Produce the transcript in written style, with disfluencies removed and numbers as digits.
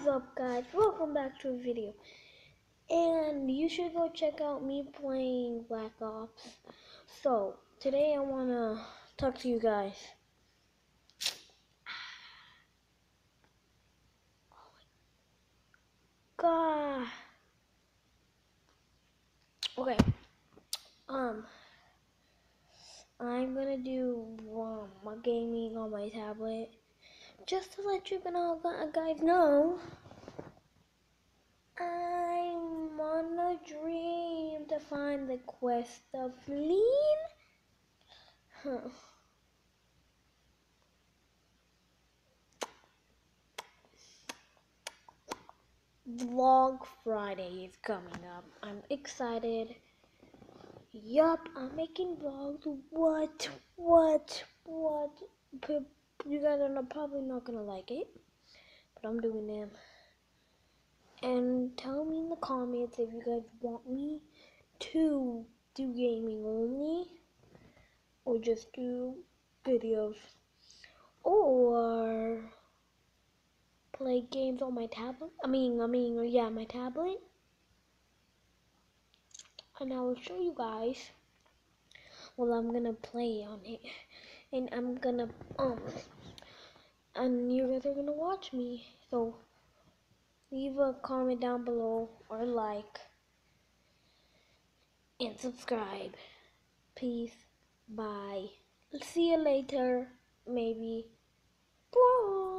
What's up, guys? Welcome back to a video. And you should go check out me playing Black Ops. So, today I want to talk to you guys. God. Okay. I'm gonna do my gaming on my tablet. Just to let you guys know, I'm on a dream to find the quest of Lean. Vlog Friday is coming up. I'm excited. Yup, I'm making vlogs. What? You guys are probably not gonna like it, but I'm doing them. And tell me in the comments if you guys want me to do gaming only, or just do videos, or play games on my tablet. My tablet. And I will show you guys what I'm gonna play on it. And I'm gonna, and you guys are gonna watch me. So, leave a comment down below, or like, and subscribe. Peace. Bye. See you later. Maybe. Bye.